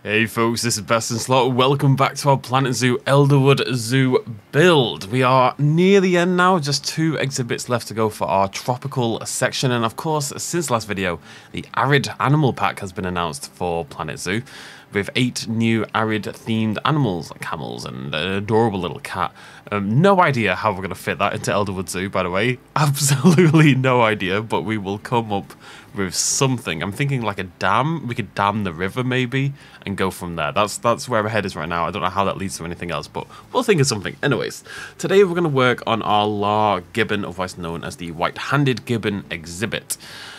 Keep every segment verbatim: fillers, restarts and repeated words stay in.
Hey folks, this is Best in Slot. Welcome back to our Planet Zoo Elderwood Zoo build. We are near the end now, just two exhibits left to go for our tropical section. And of course, since last video, the Arid Animal Pack has been announced for Planet Zoo, with eight new arid themed animals like camels and an adorable little cat. Um, no idea how we're going to fit that into Elderwood Zoo, by the way. Absolutely no idea, but we will come up with something. I'm thinking like a dam. We could dam the river maybe and go from there. That's that's where our head is right now. I don't know how that leads to anything else, but we'll think of something. Anyways, today we're going to work on our Lar Gibbon, otherwise known as the white-handed gibbon exhibit.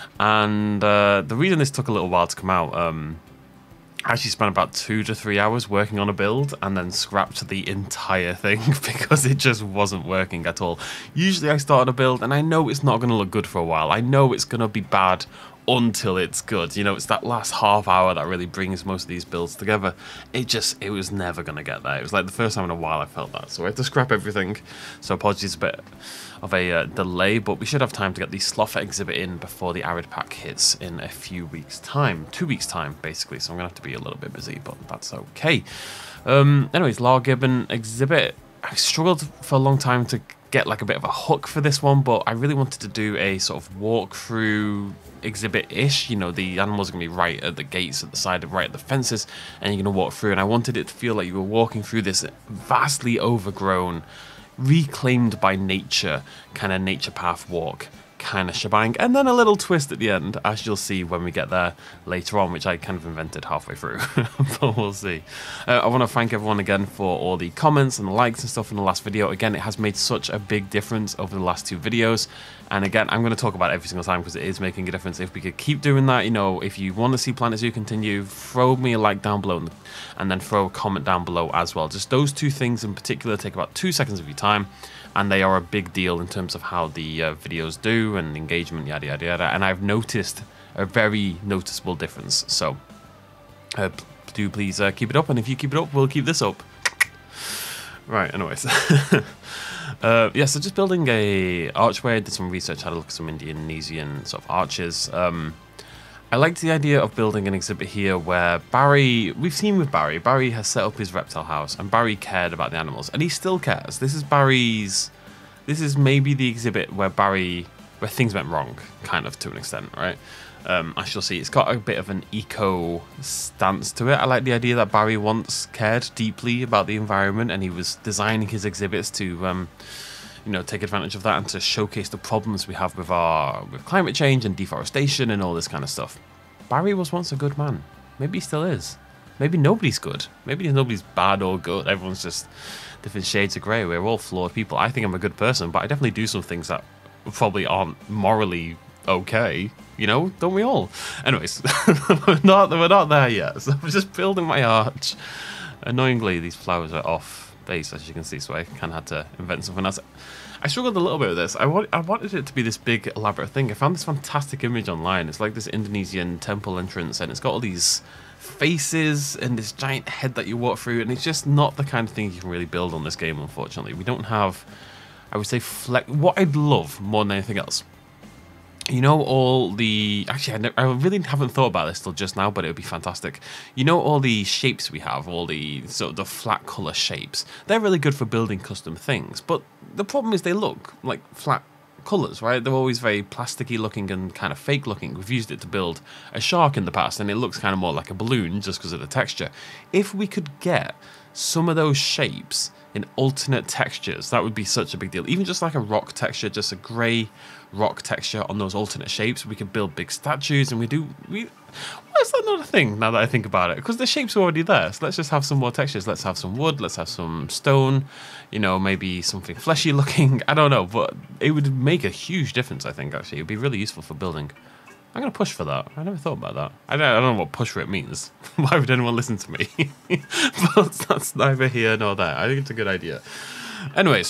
And uh, the reason this took a little while to come out, um, I actually spent about two to three hours working on a build and then scrapped the entire thing because it just wasn't working at all. Usually I start on a build and I know it's not going to look good for a while. I know it's going to be bad until it's good. You know, it's that last half hour that really brings most of these builds together. It just, it was never going to get there. It was like the first time in a while I felt that. So I had to scrap everything. So apologies a bit of a uh, delay, but we should have time to get the sloth exhibit in before the arid pack hits in a few weeks time. Two weeks time, basically. So I'm going to have to be a little bit busy, but that's okay. Um, anyways, Lar Gibbon exhibit. I struggled for a long time to get like a bit of a hook for this one, but I really wanted to do a sort of walkthrough exhibit-ish. You know, the animals are going to be right at the gates at the side of right at the fences, and you're going to walk through, and I wanted it to feel like you were walking through this vastly overgrown, reclaimed by nature kind of nature path walk kind of shebang, and then a little twist at the end, as you'll see when we get there later on, which I kind of invented halfway through. But we'll see. uh, I want to thank everyone again for all the comments and the likes and stuff in the last video. Again, it has made such a big difference over the last two videos, and again, I'm going to talk about it every single time because it is making a difference. If we could keep doing that, you know, if you want to see Planet Zoo continue, throw me a like down below and then throw a comment down below as well. Just those two things in particular take about two seconds of your time, and they are a big deal in terms of how the uh, videos do and engagement, yada yada yada. And I've noticed a very noticeable difference. So uh, do please uh, keep it up, and if you keep it up, we'll keep this up. Right, anyways. uh, yeah, so just building a archway. I did some research, had a look at some Indonesian sort of arches. Um, I liked the idea of building an exhibit here where Barry, we've seen with Barry, Barry has set up his reptile house, and Barry cared about the animals, and he still cares. This is Barry's, this is maybe the exhibit where Barry, where things went wrong, kind of, to an extent, right? Um, as you'll see, it's got a bit of an eco stance to it. I like the idea that Barry once cared deeply about the environment, and he was designing his exhibits to, um, you know, take advantage of that and to showcase the problems we have with our with climate change and deforestation and all this kind of stuff. Barry was once a good man. Maybe he still is. Maybe nobody's good. Maybe nobody's bad or good. Everyone's just different shades of grey. We're all flawed people. I think I'm a good person, but I definitely do some things that probably aren't morally okay. You know, don't we all? Anyways, we're not we're not there yet. So I'm just building my arch. Annoyingly, these flowers are off base, as you can see, so I kind of had to invent something else. I struggled a little bit with this. I, want, I wanted it to be this big, elaborate thing. I found this fantastic image online. It's like this Indonesian temple entrance, and it's got all these faces and this giant head that you walk through, and it's just not the kind of thing you can really build on this game, unfortunately. We don't have, I would say, flex. What I'd love more than anything else, you know, all the... Actually, I, never, I really haven't thought about this till just now, but it would be fantastic. You know, all the shapes we have, all the sort of the flat colour shapes, they're really good for building custom things. But the problem is they look like flat colours, right? They're always very plasticky looking and kind of fake looking. We've used it to build a shark in the past, and it looks kind of more like a balloon just because of the texture. If we could get some of those shapes in alternate textures, that would be such a big deal. Even just like a rock texture, just a grey rock texture on those alternate shapes, we could build big statues, and we do we why is that not a thing now that I think about it? Because the shapes are already there, so let's just have some more textures. Let's have some wood, let's have some stone, you know, maybe something fleshy looking. I don't know, but it would make a huge difference. I think actually it would be really useful for building. I'm gonna push for that. I never thought about that. I don't, I don't know what push for it means. Why would anyone listen to me? But that's neither here nor there. I think it's a good idea. Anyways,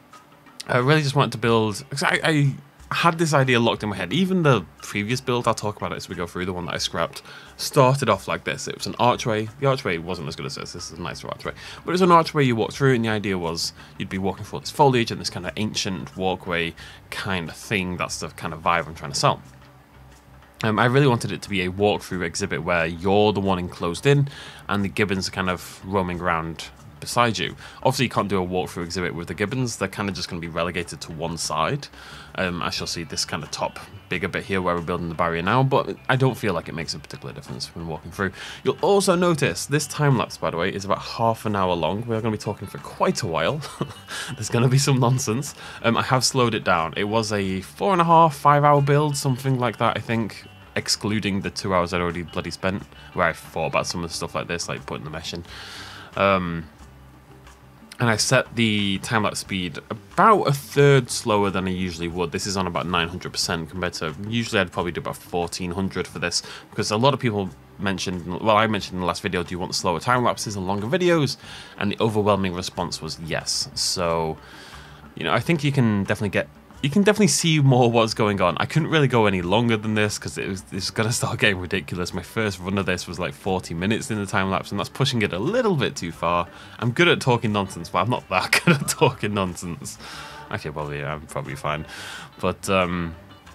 I really just wanted to build, because I, I had this idea locked in my head. Even the previous build, I'll talk about it as we go through, the one that I scrapped, started off like this. It was an archway. The archway wasn't as good as this. This is a nicer archway. But it was an archway you walk through, and the idea was you'd be walking through this foliage and this kind of ancient walkway kind of thing. That's the kind of vibe I'm trying to sell. Um, I really wanted it to be a walkthrough exhibit where you're the one enclosed in and the gibbons are kind of roaming around beside you. Obviously, you can't do a walkthrough exhibit with the gibbons. They're kind of just going to be relegated to one side. Um, as you'll see this kind of top bigger bit here where we're building the barrier now, but I don't feel like it makes a particular difference when walking through. You'll also notice this time lapse, by the way, is about half an hour long. We're going to be talking for quite a while. There's going to be some nonsense. Um, I have slowed it down. It was a four and a half, five hour build, something like that, I think, excluding the two hours I'd already bloody spent, where I thought about some of the stuff like this, like putting the mesh in. Um, and I set the time-lapse speed about a third slower than I usually would. This is on about nine hundred percent compared to, usually I'd probably do about fourteen hundred for this, because a lot of people mentioned, well, I mentioned in the last video, do you want slower time-lapses and longer videos? And the overwhelming response was yes. So, you know, I think you can definitely get You can definitely see more what's going on. I couldn't really go any longer than this because it was, it was going to start getting ridiculous. My first run of this was like forty minutes in the time lapse, and that's pushing it a little bit too far. I'm good at talking nonsense, but I'm not that good at talking nonsense. Actually, probably I'm probably fine. But um,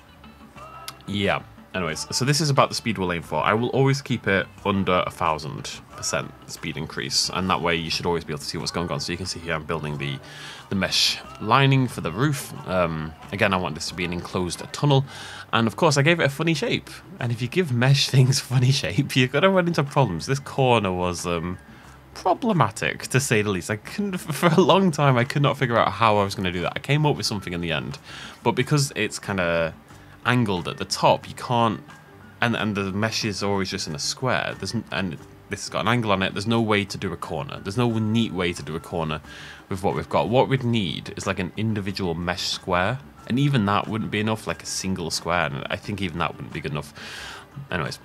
yeah. Anyways, so this is about the speed we'll aim for. I will always keep it under a thousand percent speed increase, and that way you should always be able to see what's going on. So you can see here I'm building the the mesh lining for the roof. Um, again, I want this to be an enclosed tunnel, and of course I gave it a funny shape. And if you give mesh things funny shape, you're gonna run into problems. This corner was um, problematic, to say the least. I couldn't, for a long time, I could not figure out how I was going to do that. I came up with something in the end, but because it's kind of angled at the top, you can't, and and the mesh is always just in a square. There's and this has got an angle on it. There's no way to do a corner. There's no neat way to do a corner with what we've got. What we'd need is like an individual mesh square, and even that wouldn't be enough. Like a single square, and I think even that wouldn't be good enough. Anyways,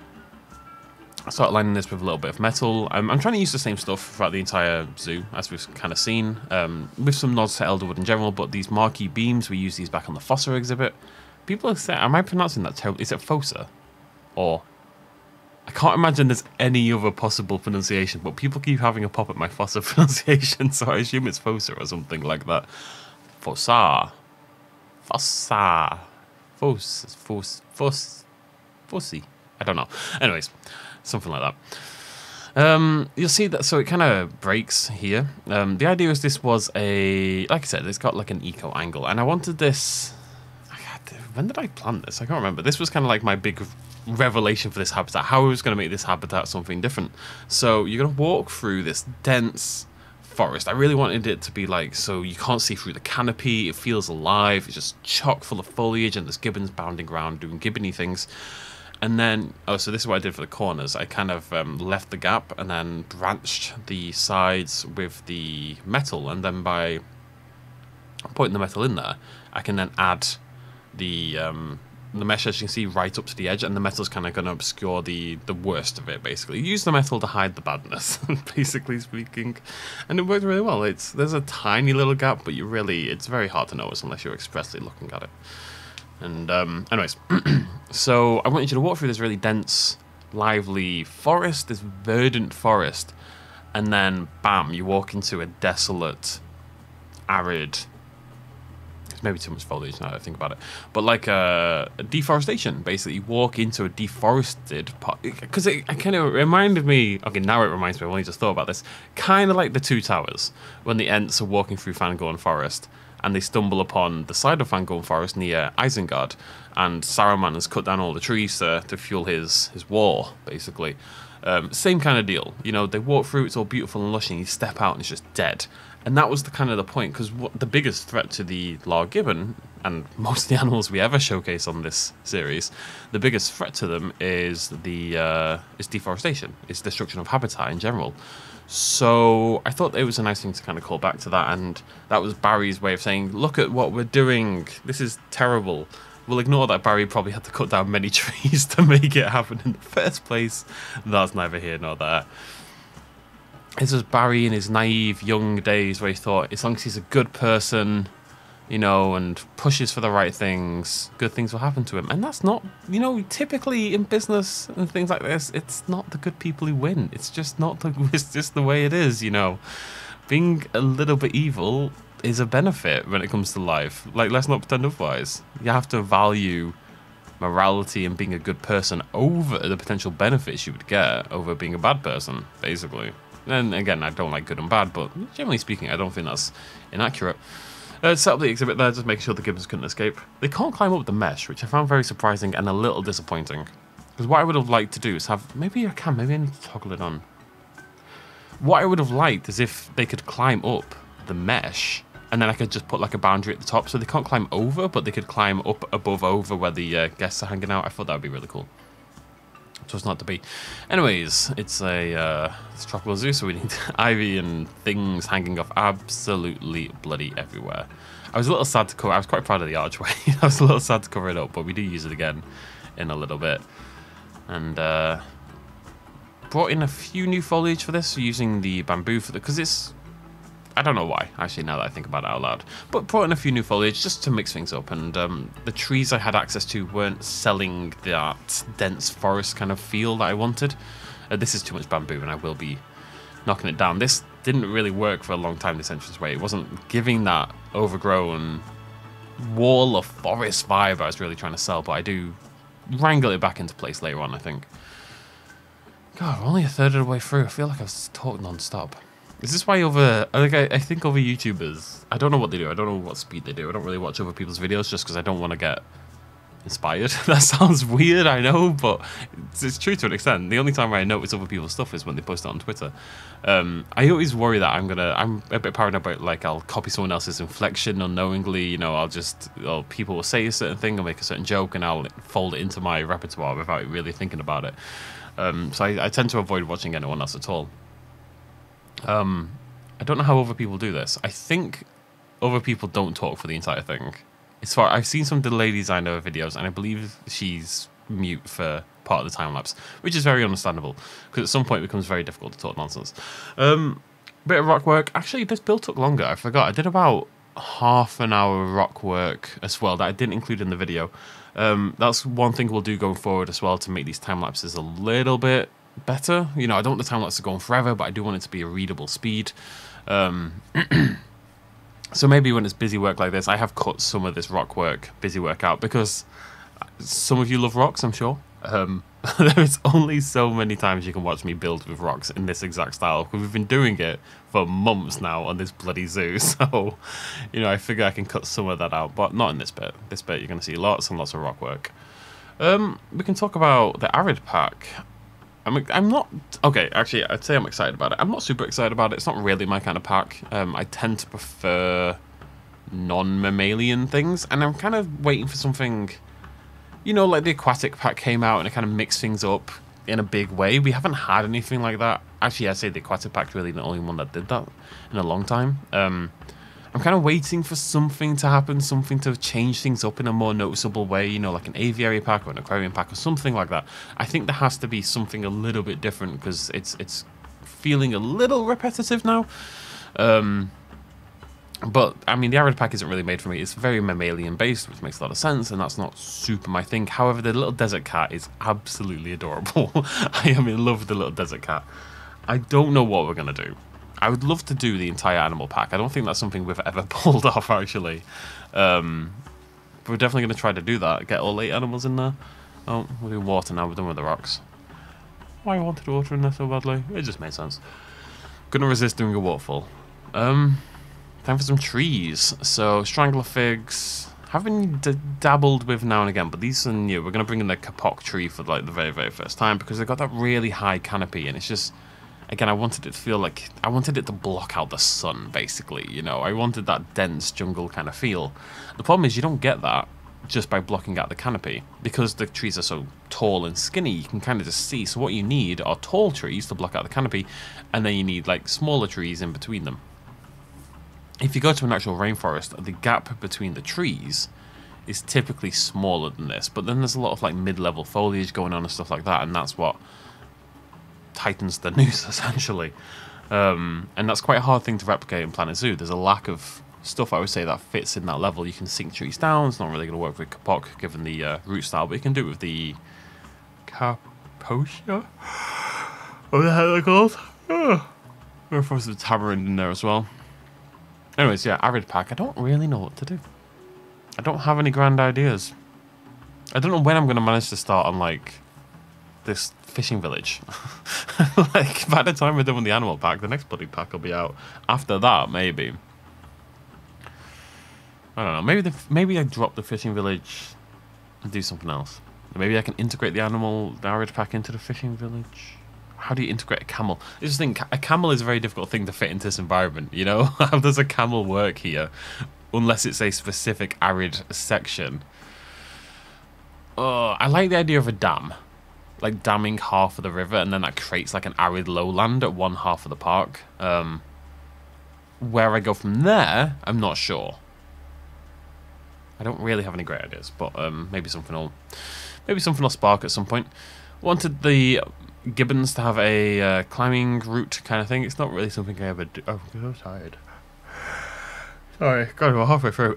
I start lining this with a little bit of metal. I'm, I'm trying to use the same stuff throughout the entire zoo, as we've kind of seen, um, with some nods to Elderwood in general. But these marquee beams, we use these back on the Fossa exhibit. People say, am I pronouncing that terribly? Is it Fossa? Or, I can't imagine there's any other possible pronunciation, but people keep having a pop at my Fossa pronunciation, so I assume it's Fossa or something like that. Fossa. Fossa. Foss. Foss. Foss. Fossy. I don't know. Anyways, something like that. Um, you'll see that, so it kind of breaks here. Um, the idea is this was a, like I said, it's got like an eco angle, and I wanted this. When did I plant this? I can't remember. This was kind of like my big revelation for this habitat. How I was going to make this habitat something different. So you're going to walk through this dense forest. I really wanted it to be like, so you can't see through the canopy. It feels alive. It's just chock full of foliage, and there's gibbons bounding around doing gibbony things. And then, oh, so this is what I did for the corners. I kind of um, left the gap and then branched the sides with the metal. And then by putting the metal in there, I can then add the um, the mesh, as you can see, right up to the edge, and the metal's kind of going to obscure the the worst of it. Basically, use the metal to hide the badness, basically speaking, and it worked really well. It's there's a tiny little gap, but you really it's very hard to notice unless you're expressly looking at it. And um, anyways, so I wanted you to walk through this really dense, lively forest, this verdant forest, and then bam, you walk into a desolate, arid. Maybe too much foliage now that I think about it, but like a, a deforestation, basically. You walk into a deforested part, because it, it kind of reminded me, okay, now it reminds me, I've only just thought about this, kind of like the Two Towers, when the Ents are walking through Fangorn Forest, and they stumble upon the side of Fangorn Forest near Isengard, and Saruman has cut down all the trees to, to fuel his, his war, basically. Um, same kind of deal, you know, they walk through, it's all beautiful and lush, and you step out and it's just dead. And that was the kind of the point, because the biggest threat to the Lar Gibbon, and most of the animals we ever showcase on this series, the biggest threat to them is the uh, is deforestation, it's destruction of habitat in general. So I thought it was a nice thing to kind of call back to that, and that was Barry's way of saying, look at what we're doing, this is terrible. We'll ignore that Barry probably had to cut down many trees to make it happen in the first place. That's neither here nor there. This was Barry in his naive young days, where he thought as long as he's a good person, you know, and pushes for the right things, good things will happen to him. And that's not, you know, typically in business and things like this, it's not the good people who win. It's just not the, it's just the way it is, you know. Being a little bit evil is a benefit when it comes to life. Like, let's not pretend otherwise. You have to value morality and being a good person over the potential benefits you would get over being a bad person, basically. And again, I don't like good and bad, but generally speaking, I don't think that's inaccurate. Uh, set up the exhibit there, just making sure the gibbons couldn't escape. They can't climb up the mesh, which I found very surprising and a little disappointing. Because what I would have liked to do is have... Maybe I can, maybe I need to toggle it on. What I would have liked is if they could climb up the mesh, and then I could just put like a boundary at the top, so they can't climb over, but they could climb up above over where the uh, guests are hanging out. I thought that would be really cool. It was not to be. Anyways, it's a uh, it's a tropical zoo, so we need ivy and things hanging off absolutely bloody everywhere. I was a little sad to cover. I was quite proud of the archway. I was a little sad to cover it up, but we do use it again in a little bit. And uh, brought in a few new foliage for this, using the bamboo for the because it's. I don't know why, actually, now that I think about it out loud. But brought in a few new foliage just to mix things up. And um, the trees I had access to weren't selling that dense forest kind of feel that I wanted. Uh, this is too much bamboo, and I will be knocking it down. This didn't really work for a long time, this entranceway. It wasn't giving that overgrown wall of forest vibe I was really trying to sell. But I do wrangle it back into place later on, I think. God, we're only a third of the way through. I feel like I've talked non-stop. Is this why other, like I, I think other YouTubers, I don't know what they do, I don't know what speed they do, I don't really watch other people's videos just because I don't want to get inspired. That sounds weird, I know, but it's, it's true to an extent. The only time where I notice other people's stuff is when they post it on Twitter. Um, I always worry that I'm gonna, I'm a bit paranoid about, like, I'll copy someone else's inflection unknowingly, you know, I'll just, well, people will say a certain thing or make a certain joke and I'll fold it into my repertoire without really thinking about it. Um, so I, I tend to avoid watching anyone else at all. Um, I don't know how other people do this. I think other people don't talk for the entire thing. As far I've seen some of the lady designer videos, and I believe she's mute for part of the time lapse, which is very understandable because at some point it becomes very difficult to talk nonsense. Um, bit of rock work. Actually, this build took longer. I forgot. I did about half an hour rock work as well that I didn't include in the video. Um, that's one thing we'll do going forward as well to make these time lapses a little bit better. You know, I don't want the time lapse to go on forever, but I do want it to be a readable speed. Um, so maybe when it's busy work like this, I have cut some of this rock work, busy work out, because some of you love rocks, I'm sure. Um, there's only so many times you can watch me build with rocks in this exact style, because we've been doing it for months now on this bloody zoo. So, you know, I figure I can cut some of that out, but not in this bit. This bit you're going to see lots and lots of rock work. Um, we can talk about the arid pack. I'm, I'm not... Okay, actually, I'd say I'm excited about it. I'm not super excited about it. It's not really my kind of pack. Um, I tend to prefer non-mammalian things, and I'm kind of waiting for something... You know, like the aquatic pack came out, and it kind of mixed things up in a big way. We haven't had anything like that. Actually, I'd say the aquatic pack's really the only one that did that in a long time. Um... I'm kind of waiting for something to happen, something to change things up in a more noticeable way, you know, like an aviary pack or an aquarium pack or something like that. I think there has to be something a little bit different because it's it's feeling a little repetitive now. Um, but, I mean, the arid pack isn't really made for me. It's very mammalian based, which makes a lot of sense, and that's not super my thing. However, the little desert cat is absolutely adorable. I am in love with the little desert cat. I don't know what we're going to do. I would love to do the entire animal pack. I don't think that's something we've ever pulled off, actually. Um, but we're definitely going to try to do that. Get all eight animals in there. Oh, we're doing water now. We're done with the rocks. Why I wanted water in there so badly? It just made sense. Gonna resist doing a waterfall. Um, time for some trees. So, strangler figs. Have been d dabbled with now and again, but these are new. We're going to bring in the kapok tree for like the very, very first time because they've got that really high canopy, and it's just... Again, I wanted it to feel like, I wanted it to block out the sun, basically, you know. I wanted that dense jungle kind of feel. The problem is you don't get that just by blocking out the canopy. Because the trees are so tall and skinny, you can kind of just see. So what you need are tall trees to block out the canopy, and then you need, like, smaller trees in between them. If you go to an actual rainforest, the gap between the trees is typically smaller than this. But then there's a lot of, like, mid-level foliage going on and stuff like that, and that's what... tightens the noose, essentially. Um, and that's quite a hard thing to replicate in Planet Zoo. There's a lack of stuff, I would say, that fits in that level. You can sink trees down. It's not really going to work with kapok, given the uh, root style, but you can do it with the Kaposia? What the hell are they called? Oh. We're forced the tamarind in there as well. Anyways, yeah, arid pack. I don't really know what to do. I don't have any grand ideas. I don't know when I'm going to manage to start on, like, this fishing village. Like, by the time we're done with the animal pack, the next bloody pack will be out. After that, maybe. I don't know. Maybe the, maybe I drop the fishing village and do something else. Maybe I can integrate the animal, the arid pack into the fishing village. How do you integrate a camel? I just think a camel is a very difficult thing to fit into this environment, you know? How does a camel work here? Unless it's a specific arid section. Oh, I like the idea of a dam. Like damming half of the river, and then that creates like an arid lowland at one half of the park. Um, where I go from there, I'm not sure. I don't really have any great ideas, but um, maybe something will, maybe something will spark at some point. Wanted the Gibbons to have a uh, climbing route kind of thing. It's not really something I ever do. Oh, I'm so tired. Sorry, God, we're halfway through.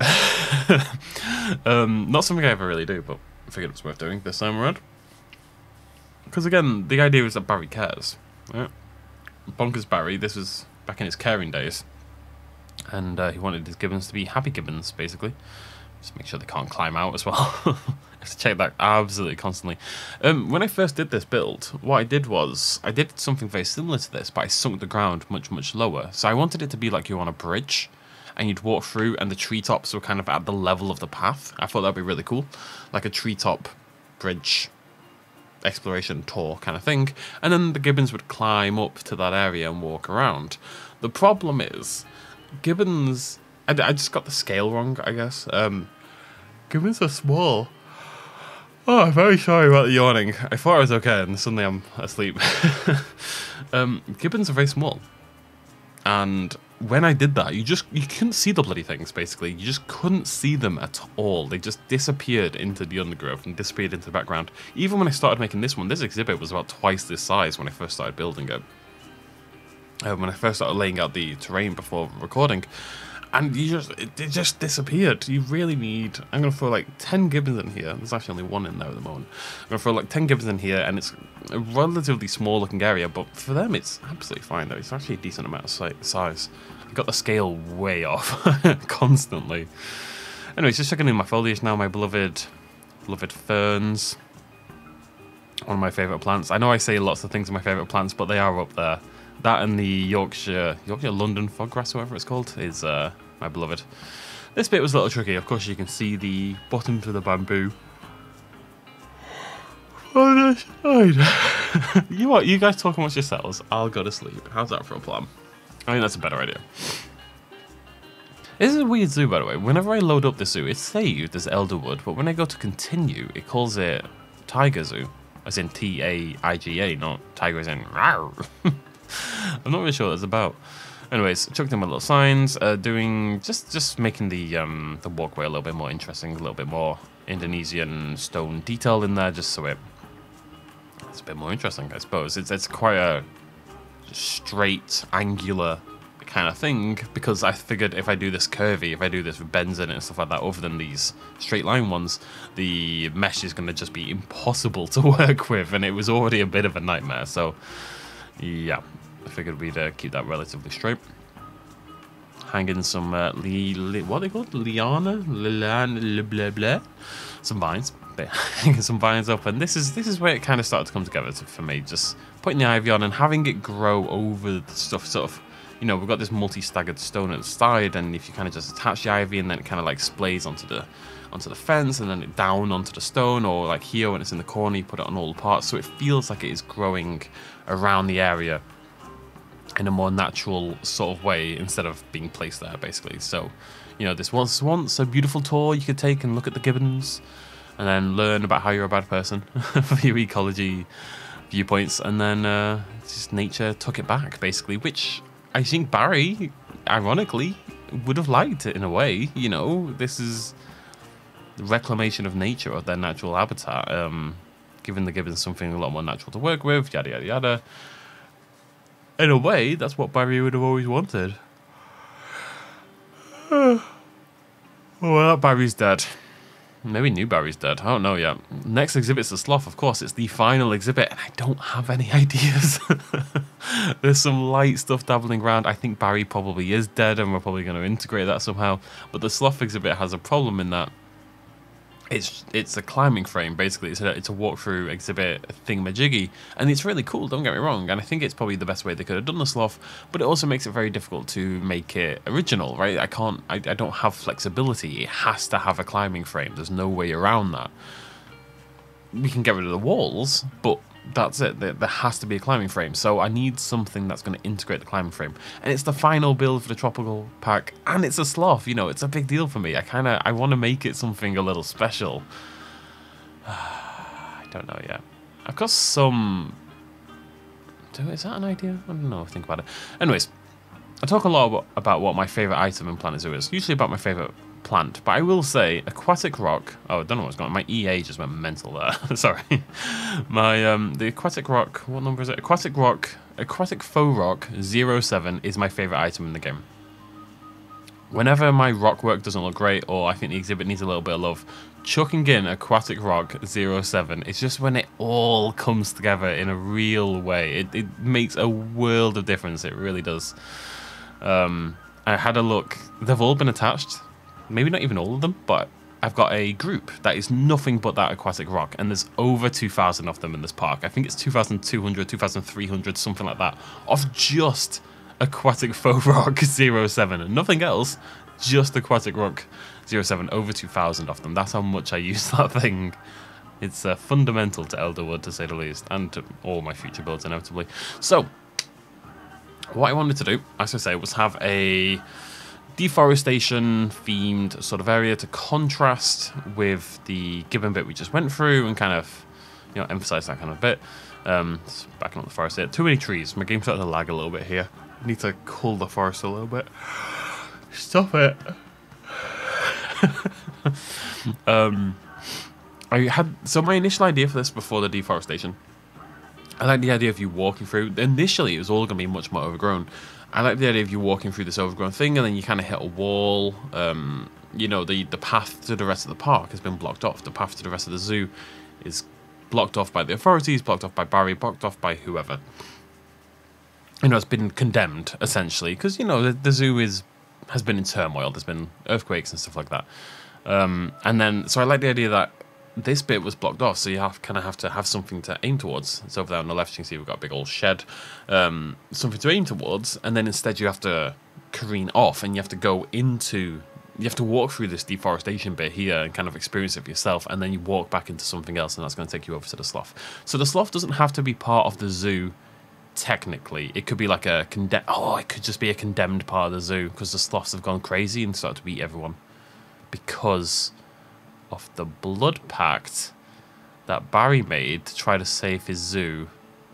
um, not something I ever really do, but I figured it was worth doing this time around. Because again, the idea is that Barry cares. Right? Bonkers Barry, this was back in his caring days. And uh, he wanted his Gibbons to be happy Gibbons, basically. Just make sure they can't climb out as well. I have to check that absolutely constantly. Um, when I first did this build, what I did was, I did something very similar to this, but I sunk the ground much, much lower. So I wanted it to be like you're on a bridge, and you'd walk through, and the treetops were kind of at the level of the path. I thought that'd be really cool. Like a treetop bridge exploration tour kind of thing. And then the Gibbons would climb up to that area and walk around. The problem is, Gibbons... I, I just got the scale wrong, I guess. Um, Gibbons are small. Oh, I'm very sorry about the yawning. I thought I was okay, and suddenly I'm asleep. um, Gibbons are very small. And when I did that, you just you couldn't see the bloody things, basically. You just couldn't see them at all. They just disappeared into the undergrowth and disappeared into the background. Even when I started making this one, this exhibit was about twice this size when I first started building it. Uh, when I first started laying out the terrain before recording. And you just, it, it just disappeared. You really need, I'm going to throw like ten Gibbons in here. There's actually only one in there at the moment. I'm going to throw like ten Gibbons in here, and it's a relatively small looking area, but for them it's absolutely fine though. It's actually a decent amount of si size. I got the scale way off, constantly. Anyways, just checking in my foliage now, my beloved, beloved ferns. One of my favourite plants. I know I say lots of things are my favourite plants, but they are up there. That and the Yorkshire, Yorkshire London foggrass, or whatever it's called, is uh, my beloved. This bit was a little tricky. Of course, you can see the bottom to the bamboo. On this side. You what? You guys talk amongst yourselves. I'll go to sleep. How's that for a plan? I think that's a better idea. This is a weird zoo, by the way. Whenever I load up the zoo, it's saved as Elderwood, but when I go to continue, it calls it Tiger Zoo, as in T A I G A, not tiger as in rawr. I'm not really sure what that's about. Anyways, chucked in my little signs, uh, doing just just making the um, the walkway a little bit more interesting, a little bit more Indonesian stone detail in there, just so it it's a bit more interesting, I suppose. It's it's quite a straight, angular kind of thing, because I figured if I do this curvy, if I do this with bends in it and stuff like that, other than these straight line ones, the mesh is going to just be impossible to work with, and it was already a bit of a nightmare. So yeah, I figured we'd uh, keep that relatively straight. Hanging some uh, li, li, what are they called? Liana, liana, blah blah, some vines. Hanging some vines up, and this is this is where it kind of started to come together to, for me. Just putting the ivy on and having it grow over the stuff, sort of. You know, we've got this multi-staggered stone at the side, and if you kind of just attach the ivy, and then it kind of like splays onto the onto the fence, and then it down onto the stone, or like here when it's in the corner, you put it on all the parts, so it feels like it is growing around the area in a more natural sort of way instead of being placed there, basically. So, you know, this was once a beautiful tour you could take and look at the Gibbons, and then learn about how you're a bad person for your ecology viewpoints, and then uh, just nature took it back, basically, which I think Barry, ironically, would have liked it in a way. You know, this is the reclamation of nature, of their natural habitat, um, giving the Gibbons something a lot more natural to work with, yada yada yada. In a way, that's what Barry would have always wanted. Well, that Barry's dead. Maybe new Barry's dead. I don't know yet. Next exhibit's the sloth, of course. It's the final exhibit, and I don't have any ideas. There's some light stuff dabbling around. I think Barry probably is dead, and we're probably going to integrate that somehow. But the sloth exhibit has a problem in that It's it's a climbing frame, basically. It's a, it's a walkthrough exhibit thingamajiggy, and it's really cool, don't get me wrong, and I think it's probably the best way they could have done the sloth, but it also makes it very difficult to make it original, right? I can't, I, I don't have flexibility. It has to have a climbing frame. There's no way around that. We can get rid of the walls, but that's it. There, there has to be a climbing frame, so I need something that's going to integrate the climbing frame, and it's the final build for the tropical pack, and it's a sloth. You know, it's a big deal for me. I kind of I want to make it something a little special. I don't know yet. I've got some. Do is that an idea? I don't know. Think about it. Anyways, I talk a lot about, about what my favorite item in Planet Zoo is. Usually about my favorite plant, but I will say aquatic rock. Oh, I don't know what's going on. My E A just went mental there. Sorry. My um the aquatic rock, what number is it? Aquatic rock, aquatic faux rock zero seven is my favorite item in the game. Whenever my rock work doesn't look great, or I think the exhibit needs a little bit of love, chucking in aquatic rock zero seven, it's just when it all comes together in a real way. It, it makes a world of difference. It really does. um I had a look. They've all been attached. Maybe not even all of them, but I've got a group that is nothing but that aquatic rock, and there's over two thousand of them in this park. I think it's two thousand two hundred, two thousand three hundred, something like that, of just aquatic faux rock zero seven, and nothing else, just aquatic rock zero seven, over two thousand of them. That's how much I use that thing. It's uh, fundamental to Elderwood, to say the least, and to all my future builds, inevitably. So, what I wanted to do, as I say, was have a deforestation themed sort of area to contrast with the gibbon bit we just went through, and kind of, you know, emphasize that kind of bit. Um, backing up the forest here. Too many trees. My game started to lag a little bit here. I need to cool the forest a little bit. Stop it. um, I had so my initial idea for this before the deforestation. I like the idea of you walking through. Initially, it was all going to be much more overgrown. I like the idea of you walking through this overgrown thing, and then you kind of hit a wall. Um, you know, the, the path to the rest of the park has been blocked off. The path to the rest of the zoo is blocked off by the authorities, blocked off by Barry, blocked off by whoever. You know, it's been condemned, essentially, because, you know, the, the zoo is has been in turmoil. There's been earthquakes and stuff like that. Um, and then, so I like the idea that this bit was blocked off, so you have kind of have to have something to aim towards. It's over there on the left. You can see we've got a big old shed, um, something to aim towards, and then instead you have to careen off, and you have to go into, you have to walk through this deforestation bit here and kind of experience it for yourself, and then you walk back into something else, and that's going to take you over to the sloth. So the sloth doesn't have to be part of the zoo. Technically, it could be like a condemned. Oh, it could just be a condemned part of the zoo because the sloths have gone crazy and started to eat everyone because of the blood pact that Barry made to try to save his zoo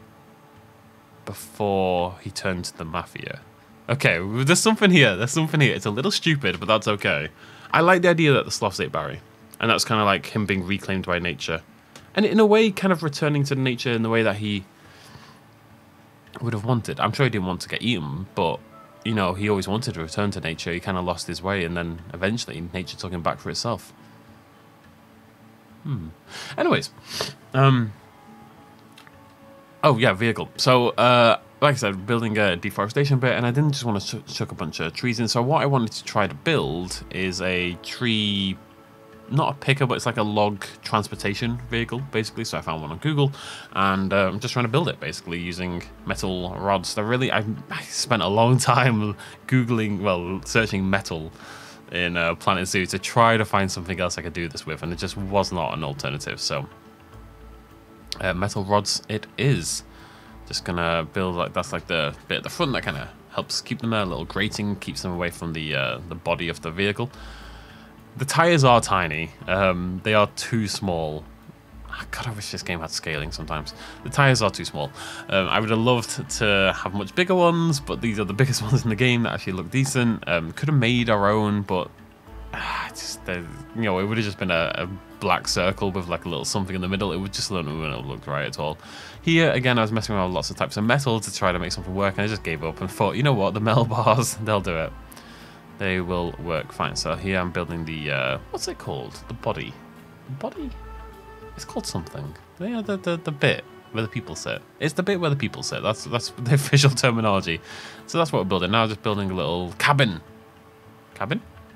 before he turned to the mafia. Okay, there's something here. There's something here. It's a little stupid, but that's okay. I like the idea that the sloths ate Barry, and that's kind of like him being reclaimed by nature, and in a way, kind of returning to nature in the way that he would have wanted. I'm sure he didn't want to get eaten, but you know, he always wanted to return to nature. He kind of lost his way, and then eventually nature took him back for itself. Hmm. Anyways, um, oh yeah, vehicle. So, uh, like I said, building a deforestation bit, and I didn't just want to ch chuck a bunch of trees in. So what I wanted to try to build is a tree, not a picker, but it's like a log transportation vehicle, basically. So I found one on Google, and uh, I'm just trying to build it, basically, using metal rods. So really, I, I spent a long time Googling, well, searching metal in uh, Planet Zoo to try to find something else I could do this with, and it just was not an alternative. So uh, metal rods it is. Just gonna build like that's like the bit at the front that kind of helps keep them there. A little grating keeps them away from the uh, the body of the vehicle. The tires are tiny. Um, they are too small. God, I wish this game had scaling sometimes. The tires are too small. Um, I would have loved to have much bigger ones, but these are the biggest ones in the game that actually look decent. Um, could have made our own, but ah, just you know, it would have just been a, a black circle with like a little something in the middle. It would just wouldn't have looked right at all. Here again, I was messing around with lots of types of metal to try to make something work, and I just gave up and thought, you know what, the metal bars, they'll do it. They will work fine. So here I'm building the uh, what's it called? The body. Body. It's called something. Yeah, the, the the bit where the people sit. It's the bit where the people sit. That's that's the official terminology. So that's what we're building now. Just building a little cabin. Cabin?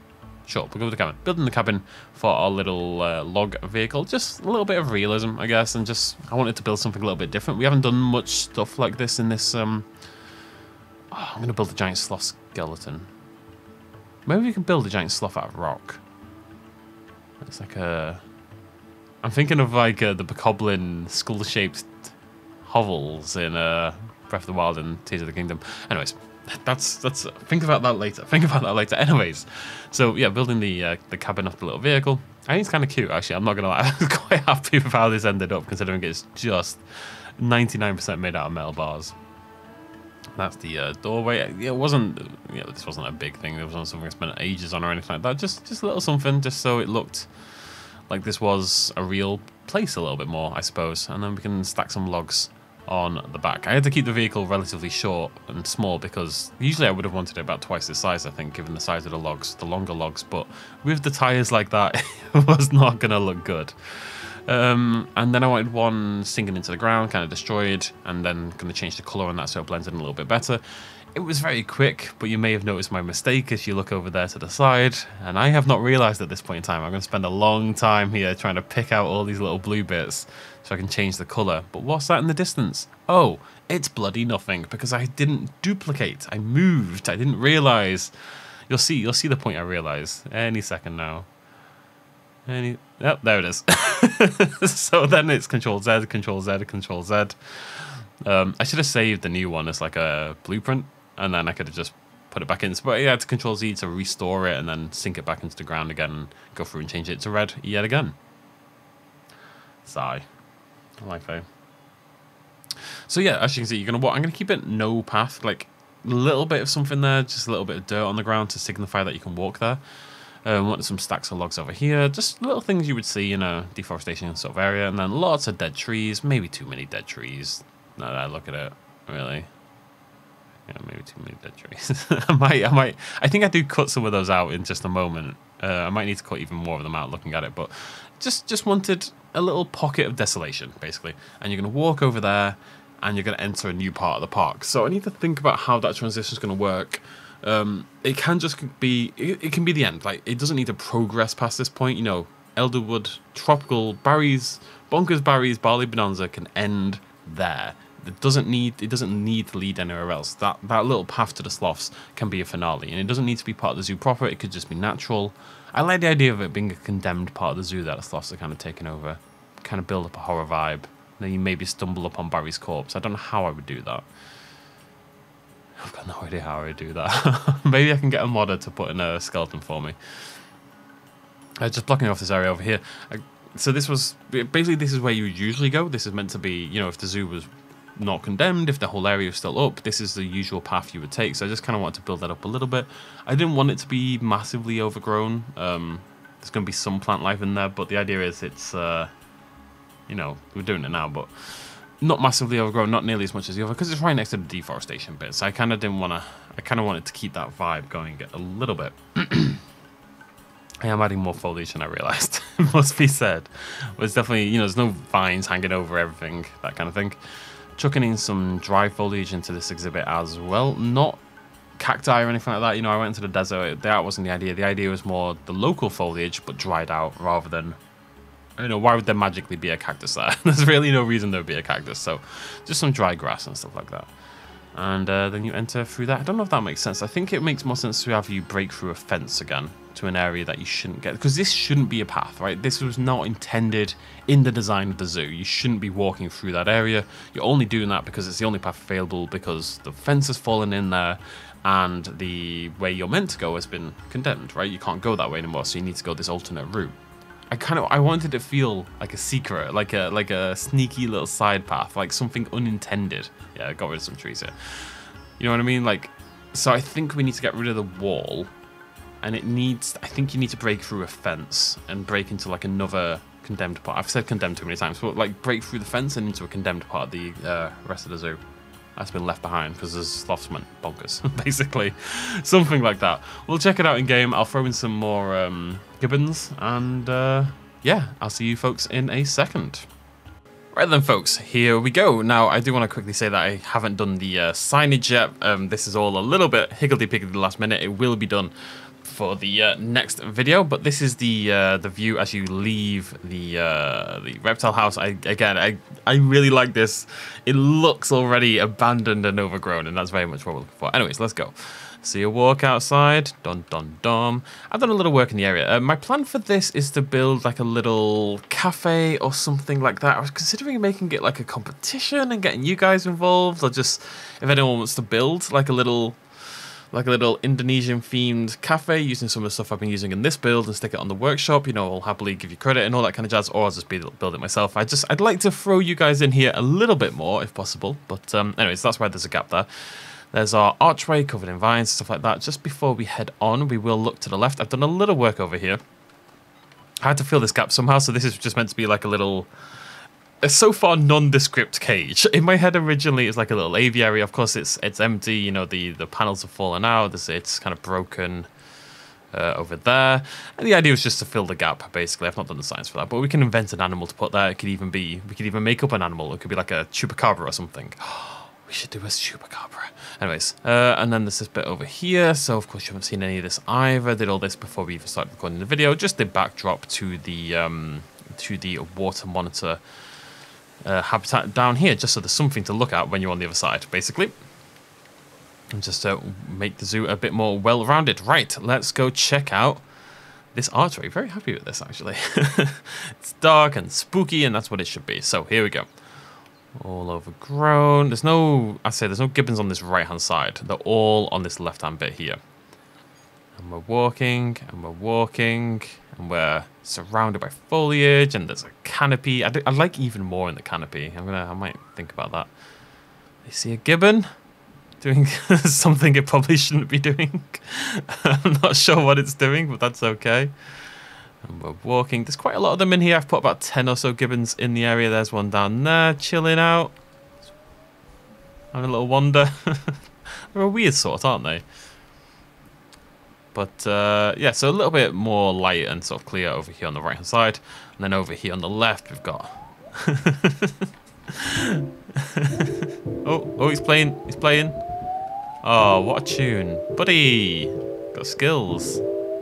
Sure, we'll go with the cabin. Building the cabin for our little uh, log vehicle. Just a little bit of realism, I guess, and just I wanted to build something a little bit different. We haven't done much stuff like this in this. Um, oh, I'm going to build a giant sloth skeleton. Maybe we can build a giant sloth out of rock. It's like a... I'm thinking of like uh, the bokoblin skull-shaped hovels in uh, Breath of the Wild and Tears of the Kingdom. Anyways. That's that's. Think about that later. Think about that later. Anyways, so yeah, building the uh, the cabin of the little vehicle. I think it's kind of cute, actually. I'm not gonna lie. I was quite happy with how this ended up, considering it's just ninety-nine percent made out of metal bars. That's the uh, doorway. It wasn't. You know, this wasn't a big thing. It wasn't something I spent ages on or anything like that. Just just a little something, just so it looked like this was a real place a little bit more, I suppose. And then we can stack some logs on the back. I had to keep the vehicle relatively short and small because usually I would have wanted it about twice the size, I think, given the size of the logs, the longer logs, but with the tires like that, it was not going to look good. Um, and then I wanted one sinking into the ground, kind of destroyed, and then going to change the colour on that so it blends in a little bit better. It was very quick, but you may have noticed my mistake as you look over there to the side, and I have not realised at this point in time. I'm going to spend a long time here trying to pick out all these little blue bits so I can change the colour. But what's that in the distance? Oh, it's bloody nothing, because I didn't duplicate. I moved. I didn't realise. You'll see. You'll see the point I realise any second now. Any. Yep, there it is. So then it's Control Z, Control Z, Control Z. Um, I should have saved the new one as like a blueprint, and then I could have just put it back in. But yeah, to Control Z to restore it and then sink it back into the ground again and go through and change it to red yet again. Sigh. I like that. So yeah, as you can see, you're gonna walk. I'm gonna keep it no path, like a little bit of something there, just a little bit of dirt on the ground to signify that you can walk there. Um, wanted some stacks of logs over here, just little things you would see in a deforestation sort of area, and then lots of dead trees, maybe too many dead trees. Now that I look at it, really, yeah, maybe too many dead trees. I might, I might, I think I do cut some of those out in just a moment. Uh, I might need to cut even more of them out looking at it, but just, just wanted a little pocket of desolation, basically. And you're gonna walk over there, and you're gonna enter a new part of the park. So I need to think about how that transition is gonna work. Um, it can just be, it, it can be the end. Like, it doesn't need to progress past this point. You know, Elderwood, tropical berries, bonkers berries, barley bonanza can end there. It doesn't need, it doesn't need to lead anywhere else. That that little path to the sloths can be a finale, and it doesn't need to be part of the zoo proper. It could just be natural. I like the idea of it being a condemned part of the zoo that the sloths are kind of taking over, kind of build up a horror vibe. Then you maybe stumble upon Barry's corpse. I don't know how I would do that. I've got no idea how I would do that. Maybe I can get a modder to put in a skeleton for me. Uh, just blocking off this area over here. I, so this was, basically this is where you would usually go. This is meant to be, you know, if the zoo was not condemned, if the whole area was still up, this is the usual path you would take. So I just kind of wanted to build that up a little bit. I didn't want it to be massively overgrown. Um, there's going to be some plant life in there, but the idea is it's, uh, you know, we're doing it now, but not massively overgrown, not nearly as much as the other, because it's right next to the deforestation bit. So I kind of didn't want to, I kind of wanted to keep that vibe going a little bit. I am adding more foliage than I realised, must be said. But it's definitely, you know, there's no vines hanging over everything, that kind of thing. Chucking in some dry foliage into this exhibit as well. Not cacti or anything like that. You know, I went into the desert. That wasn't the idea. The idea was more the local foliage, but dried out rather than, you know, why would there magically be a cactus there? There's really no reason there would be a cactus. So just some dry grass and stuff like that. And uh, then you enter through that. I don't know if that makes sense. I think it makes more sense to have you break through a fence again to an area that you shouldn't get, because this shouldn't be a path, right? This was not intended in the design of the zoo. You shouldn't be walking through that area. You're only doing that because it's the only path available, because the fence has fallen in there and the way you're meant to go has been condemned, right? You can't go that way anymore, so you need to go this alternate route. I kind of I wanted to feel like a secret, like a like a sneaky little side path, like something unintended. Yeah, I got rid of some trees here. You know what I mean? Like, so I think we need to get rid of the wall, and it needs. I think you need to break through a fence and break into like another condemned part. I've said condemned too many times, but like break through the fence and into a condemned part of the uh, rest of the zoo. That's been left behind because the sloths went bonkers, basically. Something like that. We'll check it out in game. I'll throw in some more um, gibbons, and uh, yeah, I'll see you folks in a second. Right then, folks, here we go. Now, I do want to quickly say that I haven't done the uh, signage yet. Um, this is all a little bit higgledy-piggledy last minute. It will be done for the uh, next video, but this is the uh, the view as you leave the uh, the reptile house. I again, I I really like this. It looks already abandoned and overgrown, and that's very much what we're looking for. Anyways, let's go. See a walk outside. Dun dun dun. I've done a little work in the area. Uh, my plan for this is to build like a little cafe or something like that. I was considering making it like a competition and getting you guys involved, or just if anyone wants to build like a little. Like a little Indonesian themed cafe using some of the stuff I've been using in this build and stick it on the workshop. You know, I'll happily give you credit and all that kind of jazz, or I'll just build, build it myself. I just, I'd like to throw you guys in here a little bit more if possible. But um, anyways, that's why there's a gap there. There's our archway covered in vines, stuff like that. Just before we head on, we will look to the left. I've done a little work over here. I had to fill this gap somehow, so this is just meant to be like a little... a so far nondescript cage. In my head originally it's like a little aviary. Of course it's it's empty, you know, the, the panels have fallen out, it's, it's kind of broken uh, over there. And the idea was just to fill the gap, basically. I've not done the science for that, but we can invent an animal to put there. It could even be, we could even make up an animal. It could be like a chupacabra or something. We should do a chupacabra. Anyways, uh, and then there's this bit over here. So of course you haven't seen any of this either. Did all this before we even started recording the video. Just the backdrop to the, um, to the water monitor Uh, habitat down here, just so there's something to look at when you're on the other side, basically. And just to make the zoo a bit more well-rounded. Right, let's go check out this archway. Very happy with this, actually. It's dark and spooky, and that's what it should be. So here we go. All overgrown. There's no, I say, there's no gibbons on this right-hand side. They're all on this left-hand bit here. And we're walking, and we're walking, and we're surrounded by foliage, and there's a canopy. I, do, I like even more in the canopy. I'm gonna, I might think about that. I see a gibbon doing something it probably shouldn't be doing. I'm not sure what it's doing, but that's okay. And we're walking. There's quite a lot of them in here. I've put about ten or so gibbons in the area. There's one down there, chilling out. Having a little wander. They're a weird sort, aren't they? But uh, yeah, so a little bit more light and sort of clear over here on the right hand side. And then over here on the left, we've got... oh, oh, he's playing, he's playing. Oh, what a tune. Buddy, got skills.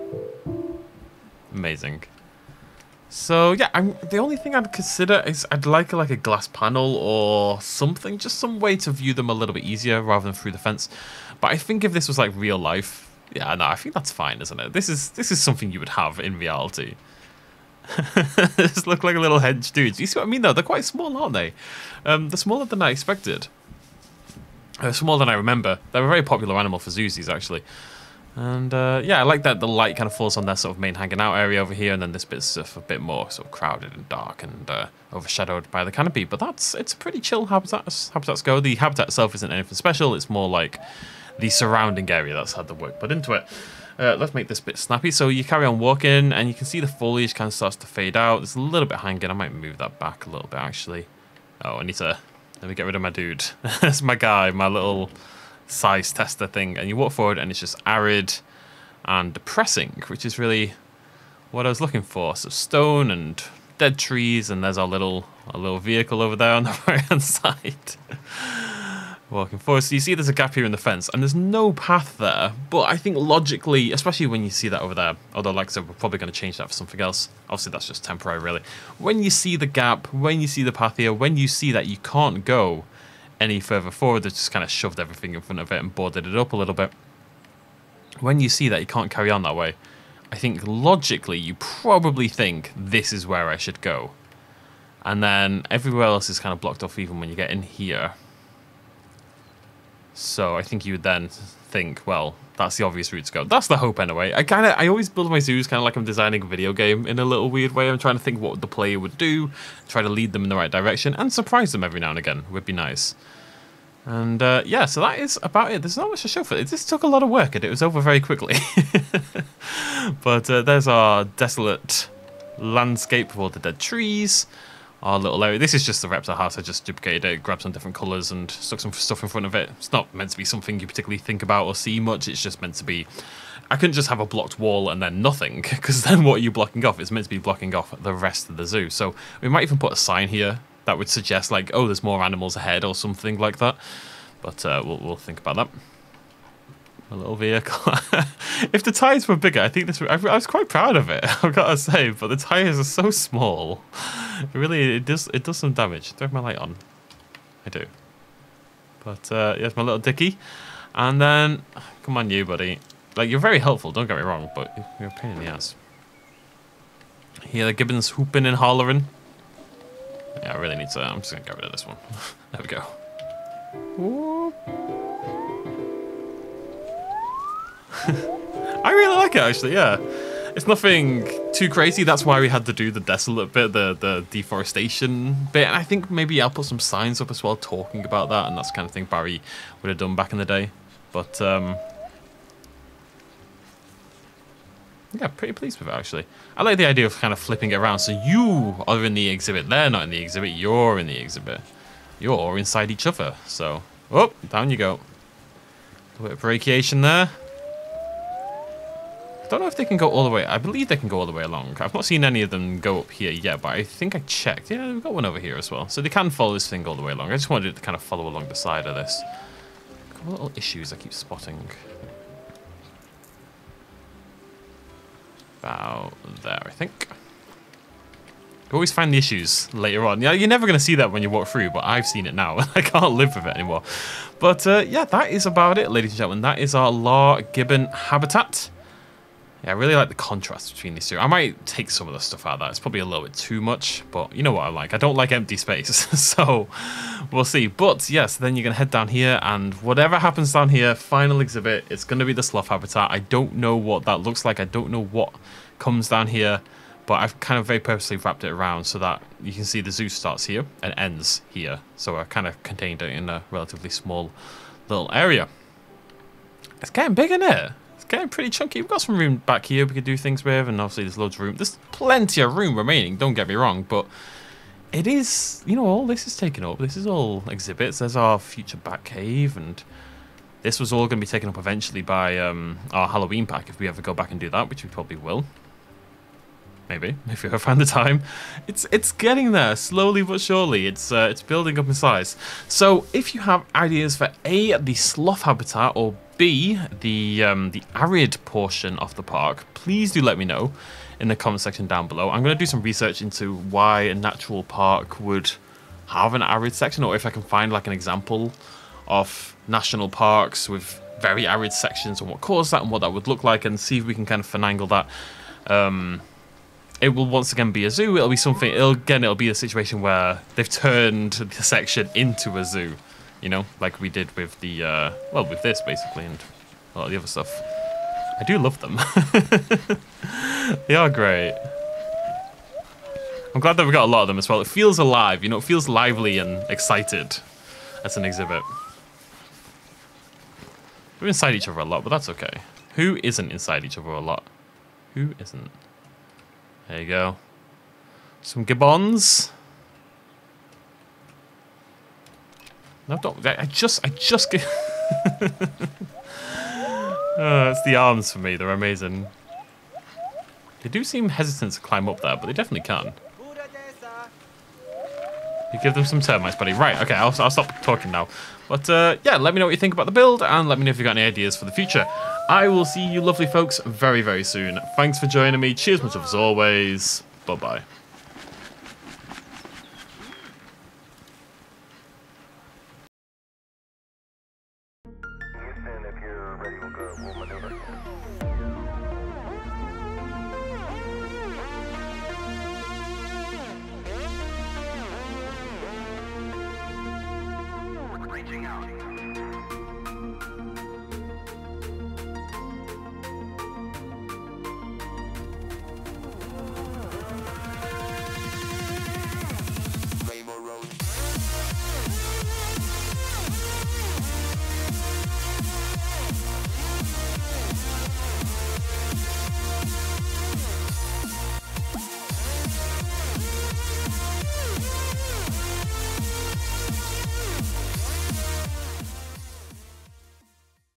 Amazing. So yeah, I'm, the only thing I'd consider is I'd like a, like a glass panel or something. Just some way to view them a little bit easier rather than through the fence. But I think if this was like real life... yeah, no, I think that's fine, isn't it? This is this is something you would have in reality. Just look like a little hedge dudes. You see what I mean, though? They're quite small, aren't they? Um, they're smaller than I expected. They're smaller than I remember. They're a very popular animal for zoos, these, actually. And, uh, yeah, I like that the light kind of falls on their sort of main hanging out area over here, and then this bit's sort of a bit more sort of crowded and dark and uh, overshadowed by the canopy. But that's, it's a pretty chill habitat as habitats go. The habitat itself isn't anything special. It's more like the surrounding area that's had the work put into it. Uh, let's make this bit snappy. So you carry on walking, and you can see the foliage kind of starts to fade out. There's a little bit hanging. I might move that back a little bit, actually. Oh, I need to... let me get rid of my dude. That's my guy, my little size tester thing. And you walk forward, and it's just arid and depressing, which is really what I was looking for. So stone and dead trees, and there's our little, our little vehicle over there on the right-hand side. Walking forward. So you see there's a gap here in the fence, and there's no path there, but I think logically, especially when you see that over there, although like I said, we're probably going to change that for something else. Obviously that's just temporary, really. When you see the gap, when you see the path here, when you see that you can't go any further forward, they've just kind of shoved everything in front of it and boarded it up a little bit. When you see that you can't carry on that way, I think logically you probably think this is where I should go. And then everywhere else is kind of blocked off even when you get in here. So I think you would then think, well, that's the obvious route to go. That's the hope anyway. I kind of, I always build my zoos kind of like I'm designing a video game in a little weird way. I'm trying to think what the player would do, try to lead them in the right direction, and surprise them every now and again would be nice. And uh, yeah, so that is about it. There's not much to show for it. This took a lot of work, and it was over very quickly. But uh, there's our desolate landscape with all the dead trees. Our little area. This is just the reptile house. I just duplicated it, grabbed some different colours and stuck some stuff in front of it. It's not meant to be something you particularly think about or see much. It's just meant to be... I couldn't just have a blocked wall and then nothing, because then what are you blocking off? It's meant to be blocking off the rest of the zoo. So we might even put a sign here that would suggest, like, oh, there's more animals ahead or something like that. But uh, we'll, we'll think about that. A little vehicle. If the tires were bigger, I think this. I, I was quite proud of it. I've got to say, but the tires are so small. It really, it does. It does some damage. Do I have my light on? I do. But uh, here's my little dickie, and then come on, you buddy. Like, you're very helpful. Don't get me wrong, but you're a pain in the ass. Here, the Gibbons hooping and hollering. Yeah, I really need to. I'm just gonna get rid of this one. There we go. Whoop. I really like it, actually. Yeah, it's nothing too crazy. That's why we had to do the desolate bit, the the deforestation bit. And I think maybe I'll put some signs up as well, talking about that, and that's the kind of thing Barry would have done back in the day. But um, yeah, pretty pleased with it, actually. I like the idea of kind of flipping it around. So you are in the exhibit. They're not in the exhibit. You're in the exhibit. You're inside each other. So, oh, down you go. A bit of brachiation there. I don't know if they can go all the way. I believe they can go all the way along. I've not seen any of them go up here yet, but I think I checked. Yeah, we've got one over here as well. So they can follow this thing all the way along. I just wanted it to kind of follow along the side of this. A couple little issues I keep spotting. About there, I think. You always find the issues later on. Yeah, you're never going to see that when you walk through, but I've seen it now. I can't live with it anymore. But uh, yeah, that is about it, ladies and gentlemen. That is our Lar Gibbon habitat. Yeah, I really like the contrast between these two. I might take some of the stuff out of that. It's probably a little bit too much, but you know what I like. I don't like empty space, so we'll see. But yes, then you're going to head down here, and whatever happens down here, final exhibit, it's going to be the sloth habitat. I don't know what that looks like. I don't know what comes down here, but I've kind of very purposely wrapped it around so that you can see the zoo starts here and ends here. So I kind of contained it in a relatively small little area. It's getting big, isn't it? Getting pretty chunky. We've got some room back here we could do things with, and obviously there's loads of room. There's plenty of room remaining, don't get me wrong, but it is, you know, all this is taken up. This is all exhibits. There's our future bat cave, and this was all going to be taken up eventually by um, our Halloween pack if we ever go back and do that, which we probably will. Maybe, if we ever find the time. It's it's getting there, slowly but surely. It's uh, it's building up in size. So if you have ideas for A, the sloth habitat, or B, the um, the arid portion of the park, please do let me know in the comment section down below. I'm going to do some research into why a natural park would have an arid section, or if I can find like an example of national parks with very arid sections and what caused that and what that would look like, and see if we can kind of finagle that. Um, It will once again be a zoo. It'll be something. It'll again. It'll be a situation where they've turned the section into a zoo, you know, like we did with the uh, well, with this basically, and a lot of the other stuff. I do love them. They are great. I'm glad that we got a lot of them as well. It feels alive, you know. It feels lively and excited as an exhibit. We're inside each other a lot, but that's okay. Who isn't inside each other a lot? Who isn't? There you go. Some gibbons. No, don't. I just, I just get. Oh, it's the arms for me. They're amazing. They do seem hesitant to climb up there, but they definitely can. You give them some termites, buddy. Right. Okay. I'll, I'll stop talking now. But uh, yeah, let me know what you think about the build, and let me know if you've got any ideas for the future. I will see you lovely folks very, very soon. Thanks for joining me. Cheers much as always. Bye-bye. Reaching out.